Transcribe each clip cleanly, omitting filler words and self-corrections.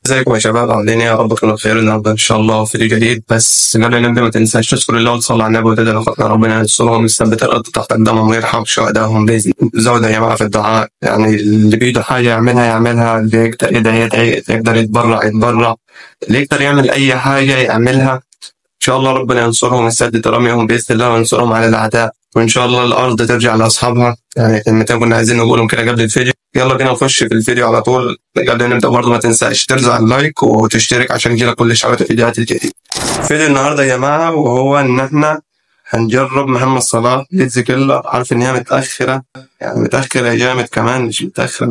ازيكم يا شباب؟ عاملين ايه؟ يا رب تكونوا بخير. النهارده ان شاء الله فيديو جديد، بس قبل ما نبدا ما تنساش تشكر الله وتصلي على النبي وتدعي لاخواتنا ربنا ينصرهم ويثبت الارض تحت قدامهم ويرحم شهدائهم باذن. زود يا جماعه في الدعاء، يعني اللي بايده حاجه يعملها، اللي يقدر يدعي يدعي، اللي يقدر يتبرع، اللي يقدر يعمل اي حاجه يعملها. ان شاء الله ربنا ينصرهم ويسدد رميهم باذن الله وينصرهم على الاعداء، وان شاء الله الارض ترجع لاصحابها. يعني كلمتين كنا عايزين نقولهم كده قبل الفيديو. يلا بينا نخش في الفيديو على طول. قبل ما نبدا برضه ما تنساش ترزع اللايك وتشترك عشان يجيلك كل اشعارات الفيديوهات الجديده. فيديو النهارده يا جماعه وهو ان احنا هنجرب محمد صلاح ليدز كيلر. عارف ان هي متاخره، يعني متاخره جامد كمان، مش متاخره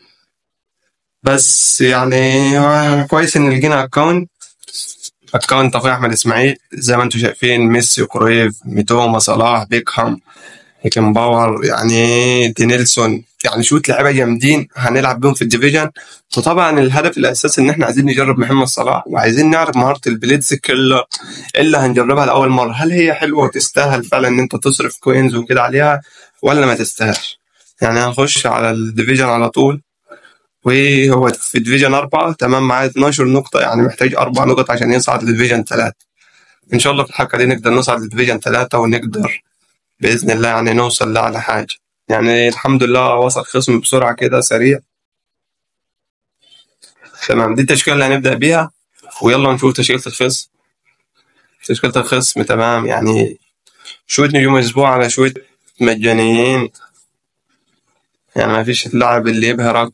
بس يعني كويس ان لقينا اكونت اخويا احمد اسماعيل. زي ما انتم شايفين ميسي وكرويف ميتوما صلاح بيكهام هيكن باور، يعني دي نيلسون، يعني شوية لعيبه جامدين هنلعب بيهم في الديفيجن. وطبعا الهدف الاساسي ان احنا عايزين نجرب محمد صلاح وعايزين نعرف مهاره البليدز كيلر اللي هنجربها لاول مره. هل هي حلوه وتستاهل فعلا ان انت تصرف كوينز وكده عليها ولا ما تستاهلش؟ يعني هنخش على الديفيجن على طول، وهو في ديفيجن 4 تمام، معاه 12 نقطة، يعني محتاج 4 نقط عشان يصعد لديفيجن 3. إن شاء الله في الحلقة دي نقدر نصعد لديفيجن 3 ونقدر بإذن الله يعني نوصل لأعلى حاجة. يعني الحمد لله وصل خصم بسرعة كده سريع. تمام، دي التشكيلة اللي هنبدأ بيها، ويلا نشوف تشكيلة الخصم. تشكيلة الخصم تمام، يعني شوية نجوم أسبوع على شوية مجانيين، يعني ما فيش اللاعب اللي يبهرك،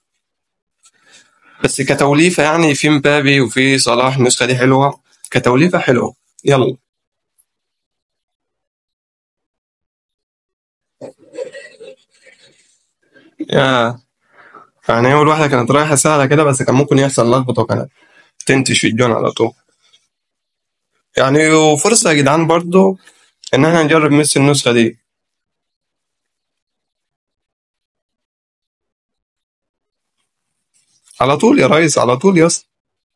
بس كتوليفة يعني في مبابي وفي صلاح. النسخة دي حلوة كتوليفة، حلوة. يلا يا يعني أول واحدة كانت رايحة سهلة كده، بس كان ممكن يحصل لخبطة وكانت تنتش في الجون على طول. يعني وفرصة يا جدعان برضو إن احنا نجرب ميسي النسخة دي. على طول يا ريس، على طول يا اسطى.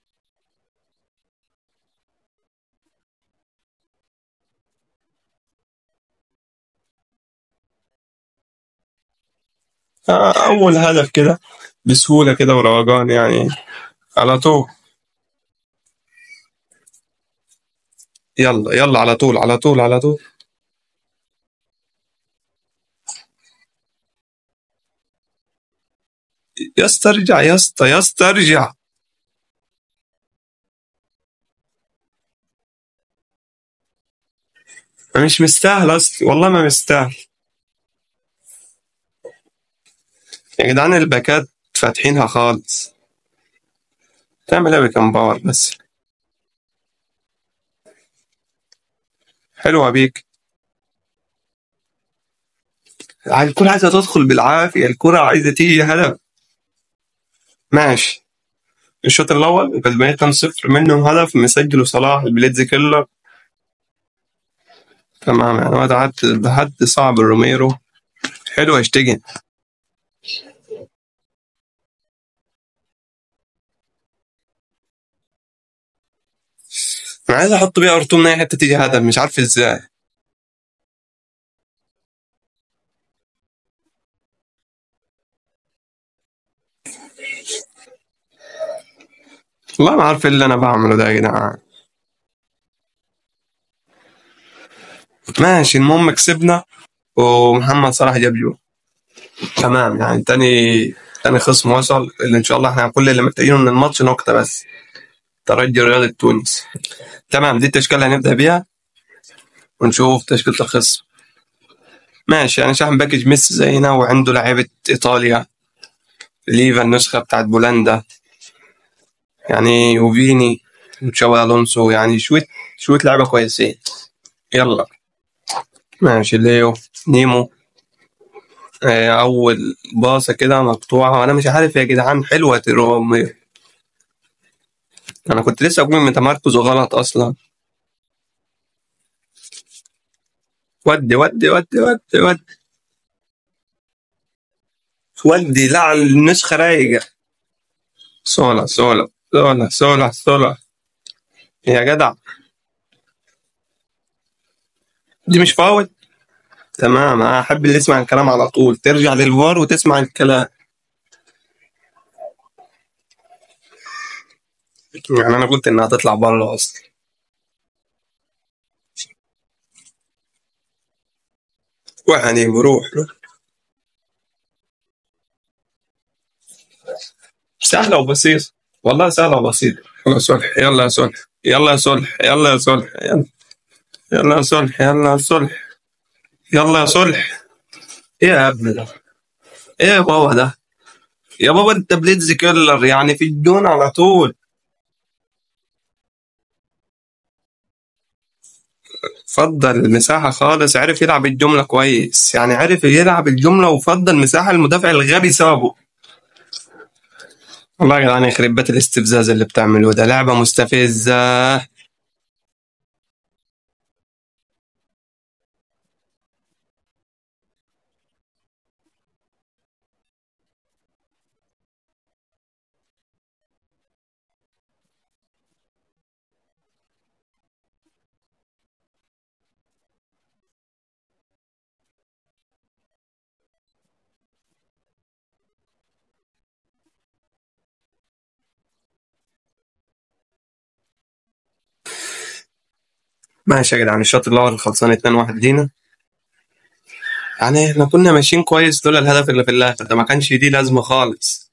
أول هدف كده بسهولة كده وروجان يعني، على طول. يلا يلا على طول على طول على طول. يا اسطى ارجع، يا اسطى يا اسطى ارجع. مش مستاهل اصلي، والله ما مستاهل. يا جدعان الباكات فاتحينها خالص. تعمل ايه بكم باور بس؟ حلوة بيك. الكرة عايزة تدخل بالعافية، الكرة عايزة تيجي هدف. ماشي. الشوط الأول كسبان 2-0، منهم هدف مسجله صلاح البليتز كيلر. تمام، يعني هو ده حد صعب الروميرو. حلو اشتجن. أنا عايز أحط بيها أرتو من أي حتة تيجي هدف، مش عارف إزاي. والله ما عارف إيه اللي أنا بعمله ده يا جدعان. ماشي، المهم كسبنا ومحمد صلاح جاب جول. تمام، يعني تاني خصم وصل، اللي إن شاء الله إحنا كل اللي محتاجينه من الماتش نقطة بس. ترجي رياضة تونس. تمام، دي التشكيلة اللي هنبدأ بيها ونشوف تشكيلة الخصم. ماشي، يعني شاحن باكج ميسي زينا، وعنده لعيبة إيطاليا، ليفا النسخة بتاعت بولندا، يعني وفيني وتشاوي ألونسو، يعني شوية لعيبة كويسين. يلا ماشي، ليو نيمو. أول باصة كده مقطوعة، وأنا مش عارف يا جدعان حلوة رومير. أنا كنت لسه أقول من تمركزه غلط أصلا. ودي ودي ودي ودي ودي ودي، لا النسخة رايقة. سولا سولا سولا سولا سولا. يا جدع دي مش فاول. تمام، أنا أحب اللي يسمع الكلام على طول، ترجع للفار وتسمع الكلام. يعني انا قلت انها تطلع بره اصلا. يعني بروح. سهله وبسيطه. والله سهله وبسيطه. يلا يا صلح، يلا يا صلح، يلا يا صلح، يلا يا صلح، يلا. يلا يا صلح، يلا يا صلح، يلا يا صلح. ايه يا ابني ده؟ ايه يا بابا ده؟ يا بابا انت بليدز كيلر يعني في الجون على طول. فضل المساحة خالص، عرف يلعب الجملة كويس، يعني عرف يلعب الجملة وفضل مساحة، المدافع الغبي سابه. والله يا جدعان يخرب بيت الاستفزاز اللي بتعملوه ده، لعبة مستفزة. ماشي يا جدعان، الشوط الأول خلصان 2-1 لينا. يعني احنا كنا ماشيين كويس لولا الهدف اللي في الآخر ده، ما كانش دي لازمة خالص.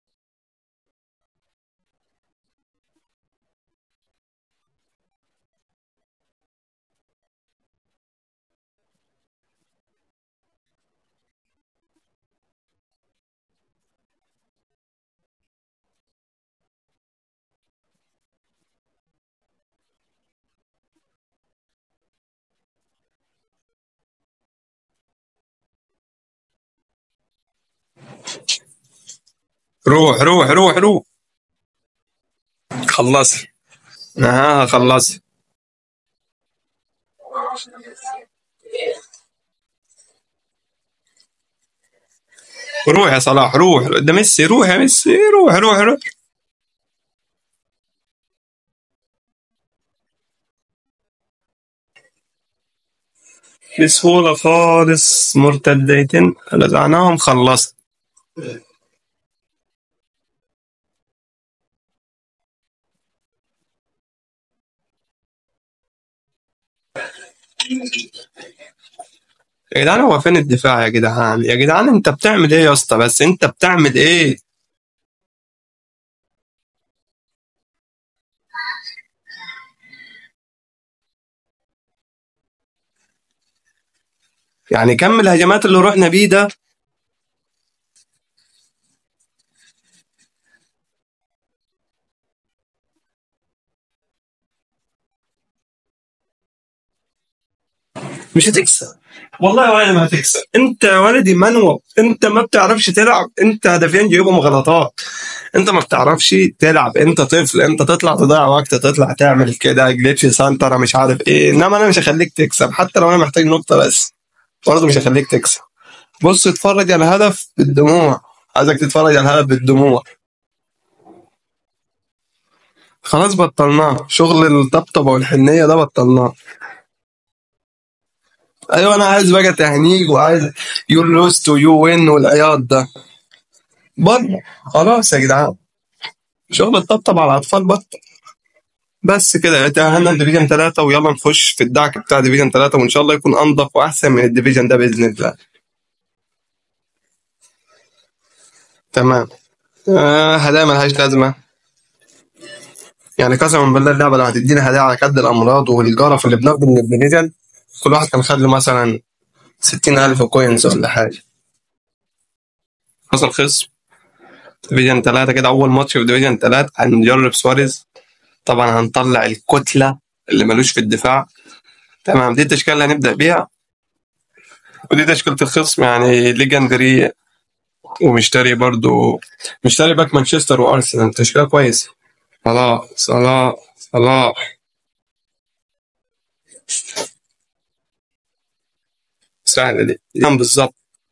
روح روح روح روح. خلص. خلص. روح يا صلاح، روح، ده ميسي، روح يا ميسي، روح روح روح. بسهولة خالص، مرتديتين لزعناهم، خلصت. يا جدعان هو فين الدفاع يا جدعان؟ يا جدعان انت بتعمل ايه يا اسطى؟ بس انت بتعمل ايه؟ يعني كم الهجمات اللي رحنا بيه ده. مش هتكسب. والله ولا ما هتكسب، انت يا ولدي منوب، انت ما بتعرفش تلعب، انت هدفين جايبهم غلطات. انت ما بتعرفش تلعب، انت طفل، انت تطلع تضيع وقت، تطلع تعمل كده جليتش سانتر مش عارف ايه، انما انا مش هخليك تكسب حتى لو انا محتاج نقطة بس. برضه مش هخليك تكسب. بص اتفرج على الهدف بالدموع. عايزك تتفرج على الهدف بالدموع. خلاص بطلناه شغل الطبطبة والحنية ده، بطلناه. ايوه انا عايز بقى تهنيج، وعايز يو لوست ويو وين والعياط ده. بره. خلاص يا جدعان. شغل الطبطب على الاطفال بطل. بس كده تأهلنا الديفيجن 3، ويلا نخش في الدعك بتاع ديفيجن 3، وان شاء الله يكون انضف واحسن من الديفيجن ده باذن الله. تمام. هدايا ملهاش لازمه. يعني قسما بالله اللعبه لو هتدينا هدايا على قد الامراض والجرف اللي بناخده من الديفيجن، كل واحد كان خد له مثلا 60,000 كوينز ولا حاجه. حصل خصم. ديفيجن 3 كده، اول ماتش في ديفيجن 3 هنجرب سواريز. طبعا هنطلع الكتله اللي ملوش في الدفاع. تمام، دي التشكيله اللي هنبدا بيها. ودي تشكيله الخصم، يعني ليجندري. ومشتري برضو. مشتري باك مانشستر وارسنال، تشكيله كويس. صلاح صلاح صلاح. سهله دي نعم بالظبط.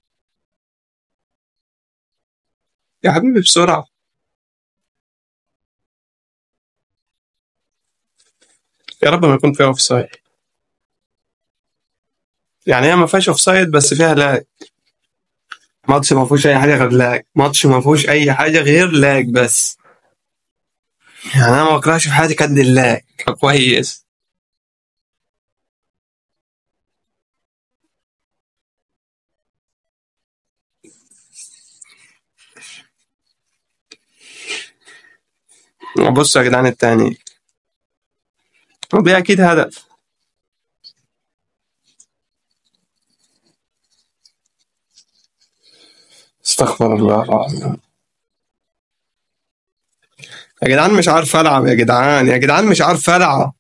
يا حبيبي بسرعه. يا رب ما يكون فيها اوف سايد. يعني هي ما فيهاش اوف سايد بس فيها لاج. ماتش ما فيهوش اي حاجه غير لاج، ماتش ما فيهوش اي حاجه غير لاج بس. يعني انا ما بكرهش في حياتي كد الله كويس. بص يا جدعان التاني، ودي اكيد هدف. استغفر الله العظيم. يا جدعان مش عارف العب، يا جدعان يا جدعان مش عارف العب.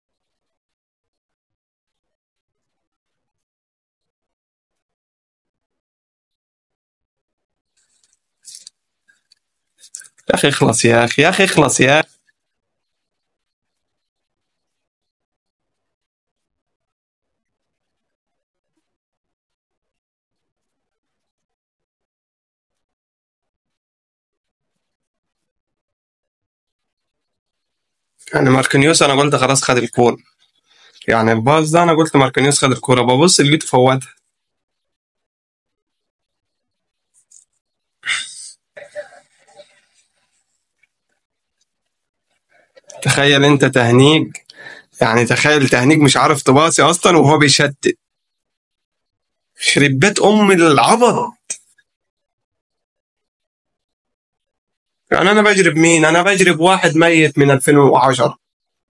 يا اخي اخلص يا اخي، يا اخي اخلص يا اخي. يعني ماركينيوس انا قلت خلاص خد الكورة، يعني الباص ده انا قلت ماركينيوس خد الكورة، ببص لقيته فوتها. تخيل انت تهنيج، يعني تخيل تهنيج مش عارف تباصي اصلا وهو بيشتت. يخرب بيت ام العبط. يعني انا بجري بمين؟ انا بجري بواحد ميت من 2010.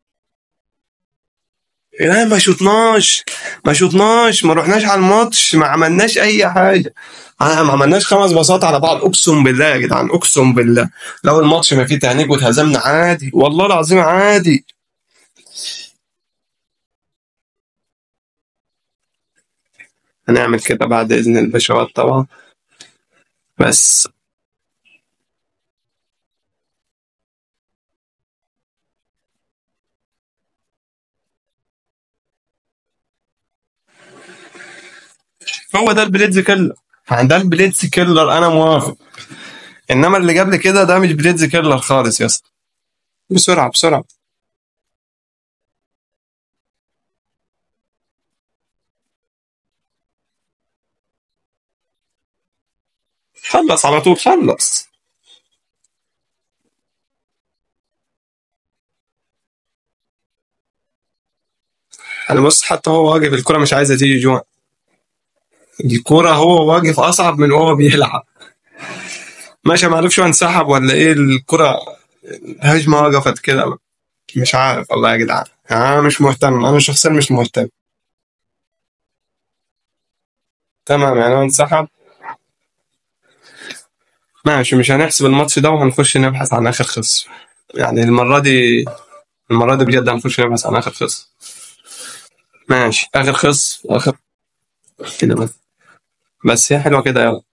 لا ما شطناش، ما شطناش، ما رحناش على الماتش، ما عملناش اي حاجه. ما عملناش 5 باصات على بعض، اقسم بالله يا جدعان اقسم بالله. لو الماتش ما فيه تهنيج واتهزمنا عادي، والله العظيم عادي. هنعمل كده بعد اذن البشوات طبعا. بس هو ده البليتز كيلر، يعني ده البليتز كيلر انا موافق. انما اللي قبل كده ده مش بليتز كيلر خالص يا اسطى. بسرعه بسرعه. خلص على طول خلص. انا بص، حتى هو واقف الكرة مش عايزه تيجي جوان. الكرة هو واقف اصعب من وهو بيلعب. ماشي، ما اعرفش هو انسحب ولا ايه الكرة. الهجمة وقفت كده. مش عارف والله يا جدعان، انا مش مهتم، انا شخصيا مش مهتم. تمام، يعني هو انسحب. ماشي، مش هنحسب الماتش ده وهنخش نبحث عن اخر خصم. يعني المرة دي بجد هنخش نبحث عن اخر خصم. ماشي، اخر خصم اخر. كده بس. بس هي حلوة كده، يلا.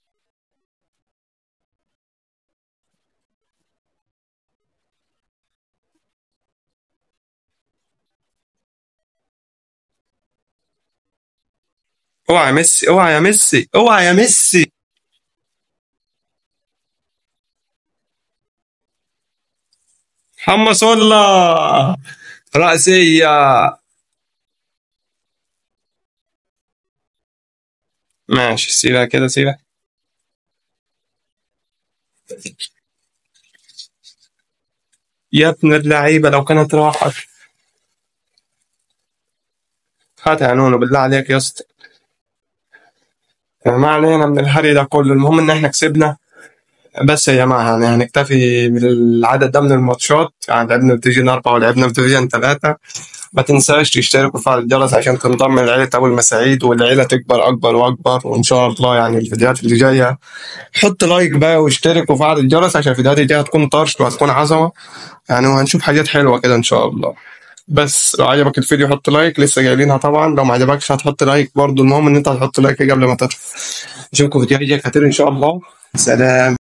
اوعى يا ميسي، اوعى يا ميسي، اوعى يا ميسي. حمص والله. رأسية. ماشي، سيبها كده سيبها. يا ابن اللعيبة لو كانت راحت. هات يا نونو بالله عليك يا اسطى. يعني ما علينا من الهري ده كله، المهم ان احنا كسبنا. بس يا جماعة يعني هنكتفي بالعدد ده من الماتشات، يعني لعبنا في ديفيجن 4 ولعبنا في ديفيجن 3. ما تنساش تشترك وتفعل الجرس عشان تنضم لعيلة أبو المساعيد، والعيلة تكبر أكبر وأكبر، وإن شاء الله يعني الفيديوهات اللي جاية. حط لايك بقى واشترك وفعل الجرس عشان الفيديوهات الجاية هتكون طرش وهتكون عظمة. يعني وهنشوف حاجات حلوة كده إن شاء الله. بس لو عجبك الفيديو حط لايك، لسه جايبينها طبعا. لو ما عجبكش هتحط لايك برضو، المهم ان انت هتحط لايك قبل ما تطفي. نشوفكم في فيديو جاي كتير ان شاء الله. سلام.